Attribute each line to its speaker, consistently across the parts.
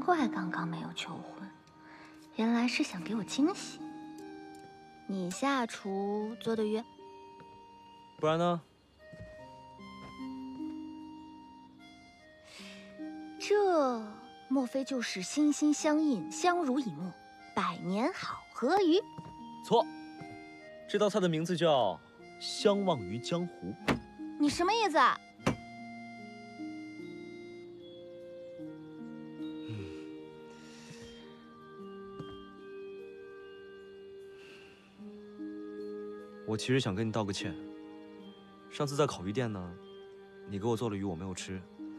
Speaker 1: 怪刚刚没有求婚，原来是想给我惊喜。你下厨做的鱼，
Speaker 2: 不然呢？
Speaker 1: 这莫非就是心心相印、相濡以沫、百年好合鱼？
Speaker 2: 错，这道菜的名字叫相忘于江湖。
Speaker 1: 你什么意思啊？
Speaker 2: 我其实想跟你道个歉。上次在烤鱼店呢，你给我做了鱼，我没有吃，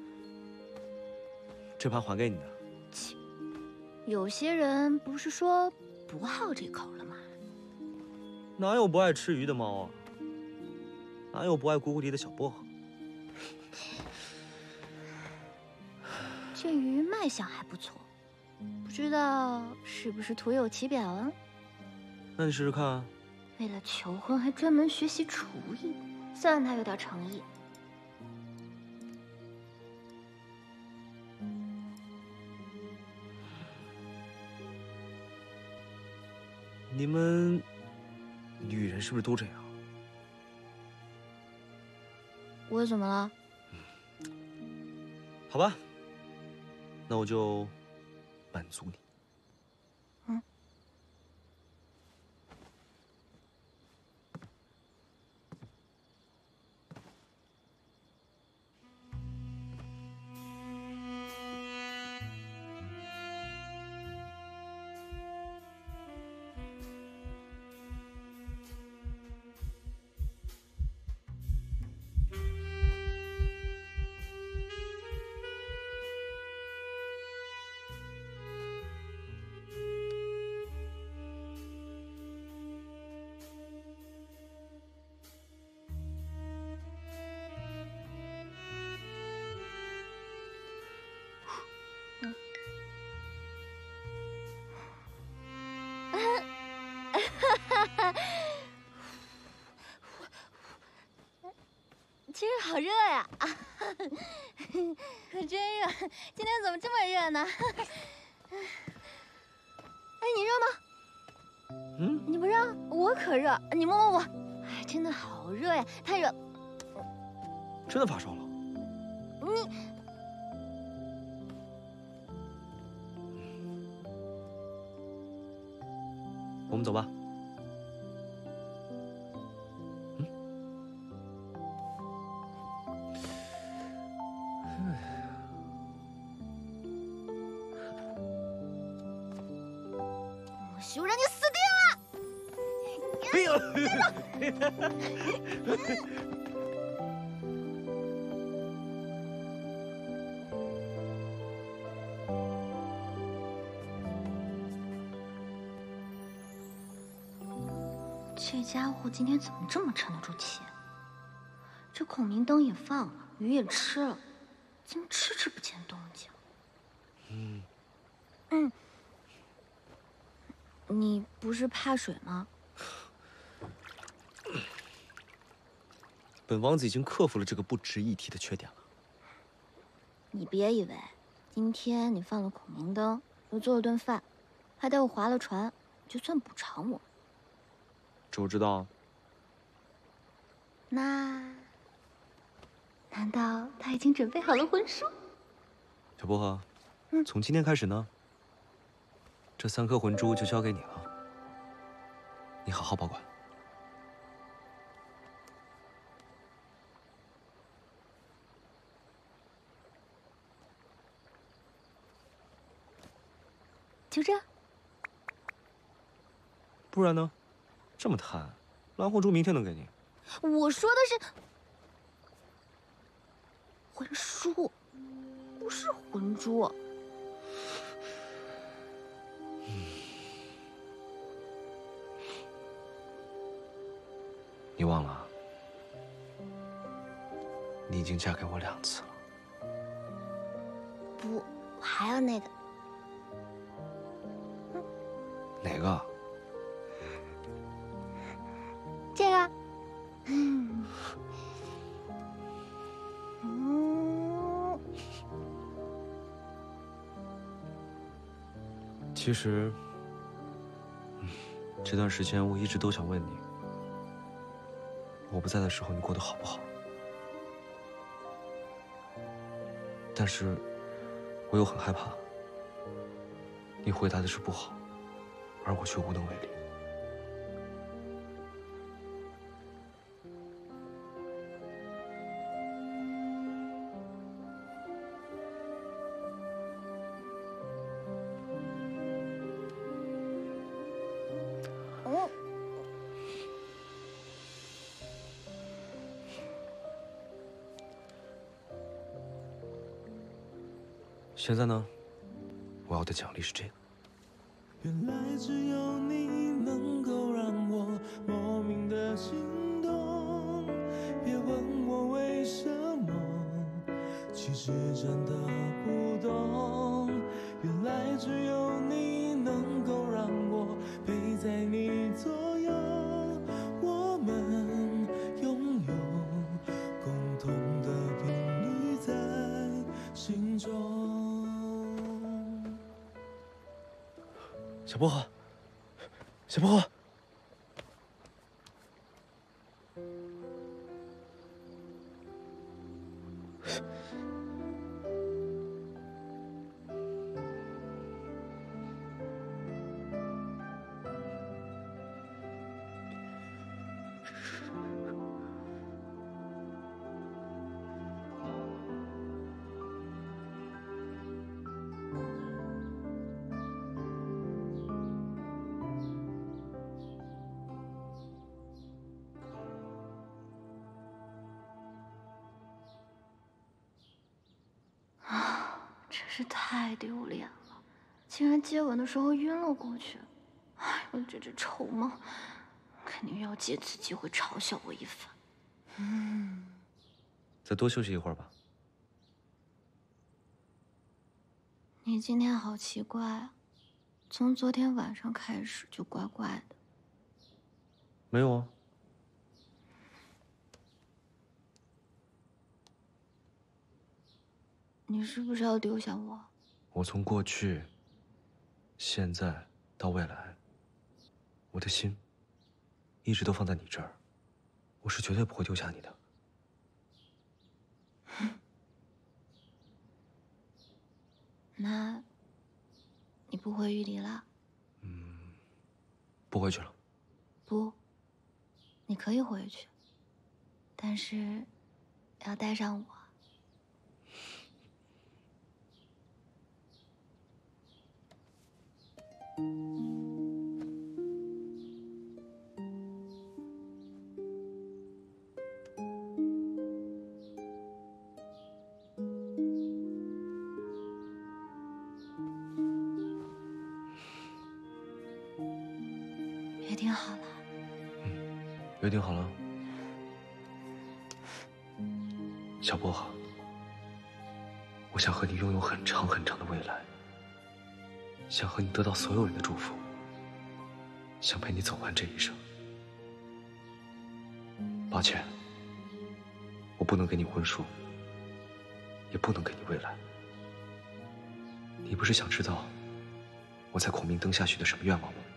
Speaker 2: 这盘还给你的。
Speaker 1: 切，有些人不是说不好这口了吗？
Speaker 2: 哪有不爱吃鱼的猫啊？哪有不爱咕咕里的小薄荷？
Speaker 1: 这鱼卖相还不错，不知道是不是徒有其表啊？
Speaker 2: 那你试试看。
Speaker 1: 为了求婚还专门学习厨艺，算他有点诚意。
Speaker 2: 你们女人是不是都这样？
Speaker 1: 我怎么了？
Speaker 2: 好吧，那我就满足你。
Speaker 1: 嗯。其实好热呀！可真热，今天怎么这么热呢？哎，你热吗？
Speaker 2: 嗯，
Speaker 1: 你不热，我可热。你摸摸我，哎，真的好热呀，太热。
Speaker 2: 真的发烧了？
Speaker 1: 你
Speaker 2: 我们走吧。
Speaker 1: 我媳妇让你死定了！
Speaker 2: 哎呦！
Speaker 1: 这家伙今天怎么这么沉得住气？这孔明灯也放了，鱼也吃了，怎么迟迟不见动静？你不是怕水吗？
Speaker 2: 本王子已经克服了这个不值一提的缺点了。
Speaker 1: 你别以为今天你放了孔明灯，又做了顿饭，还带我划了船，就算补偿我。
Speaker 2: 这我知道。
Speaker 1: 那难道他已经准备好了婚书？
Speaker 2: 小薄荷，从今天开始呢，这3颗魂珠就交给你了，你好好保管。
Speaker 1: 就这？
Speaker 2: 不然呢？这么贪，蓝魂珠明天能给你。
Speaker 1: 我说的是魂书，不是魂珠。
Speaker 2: 你忘了，你已经嫁给我2次了。
Speaker 1: 不，我还要那个。
Speaker 2: 哪个？
Speaker 1: 这个。
Speaker 2: 其实，这段时间我一直都想问你，我不在的时候你过得好不好？但是，我又很害怕，你回答的是不好，而我却无能为力。现在呢，我要的奖励是这个。
Speaker 3: 原来只有你能够让我莫名的心动，别问我为什么，其实真的不懂。原来只有你能够让我陪在你左右，我们拥有共同的频率在心中。
Speaker 2: 小薄荷，小薄荷，
Speaker 1: 真是太丢脸了，竟然接吻的时候晕了过去。哎呦，这只臭猫，肯定要借此机会嘲笑我一番。
Speaker 2: 再多休息一会儿吧。
Speaker 1: 你今天好奇怪啊，从昨天晚上开始就怪怪的。
Speaker 2: 没有啊。
Speaker 1: 你是不是要丢下我？
Speaker 2: 我从过去、现在到未来，我的心一直都放在你这儿，我是绝对不会丢下你的。
Speaker 1: 那，你不回玉里了？
Speaker 2: 不回去了。
Speaker 1: 不，你可以回去，但是要带上我。约定好了。
Speaker 2: 约定好了。小薄荷，我想和你拥有很长很长的未来，想和你得到所有人的祝福，想陪你走完这一生。抱歉，我不能给你婚书，也不能给你未来。你不是想知道我在孔明灯下许的什么愿望吗？